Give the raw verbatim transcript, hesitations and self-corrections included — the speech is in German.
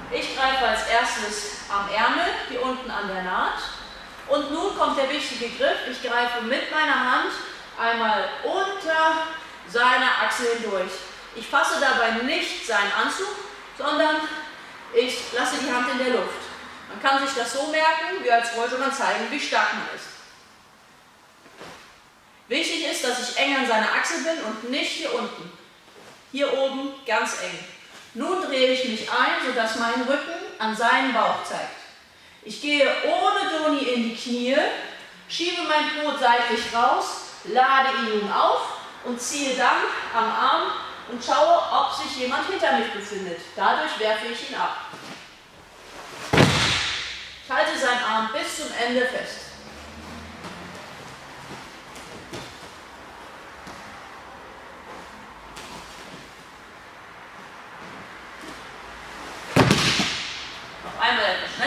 Ich greife als erstes am Ärmel, hier unten an der Naht. Und nun kommt der wichtige Griff. Ich greife mit meiner Hand einmal unter seine Achsel hindurch. Ich fasse dabei nicht seinen Anzug, sondern ich lasse die Hand in der Luft. Man kann sich das so merken, wie als wollte man zeigen, wie stark man ist. Wichtig ist, dass ich eng an seiner Achsel bin und nicht hier unten. Hier oben ganz eng. Nun drehe ich mich ein, sodass mein Rücken an seinen Bauch zeigt. Ich gehe ohne Doni in die Knie, schiebe mein Po seitlich raus, lade ihn nun auf und ziehe dann am Arm und schaue, ob sich jemand hinter mich befindet. Dadurch werfe ich ihn ab. Ich halte seinen Arm bis zum Ende fest. Noch einmal etwas schneller.